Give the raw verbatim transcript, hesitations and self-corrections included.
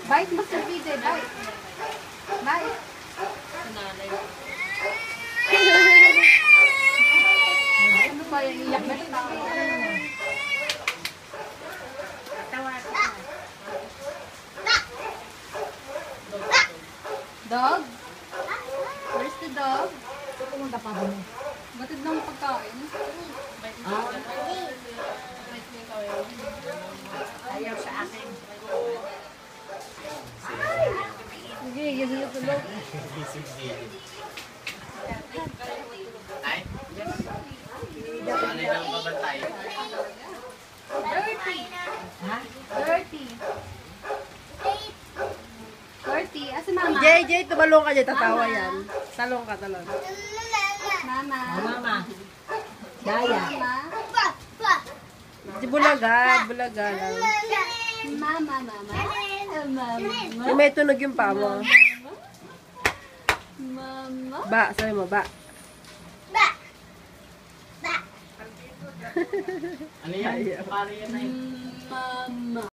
Bite mo sa B J, bite. Bite. Nanay. Ano ba yung iyak na tao? Dog? Where's the dog? Pumunta pa ba mo? Batid ng pagkain. Ah, Ah. ayaw sa akin. Sige, yun yung tulog. Ay? Ano yung babantay? Dirty. Ha? Dirty. Dirty. Asa mama? J J, tumalong ka dyan, tatawa yan. Talong ka, talong. Mama. Ah, mama. Daya. Mama. Si Bulaga, Bulaga lang. Mama, mama. Mama. Yung may tunog yung paa mo. Mama. Ba, sabi mo, ba. Ano yan? Paano yan na yun? Mama.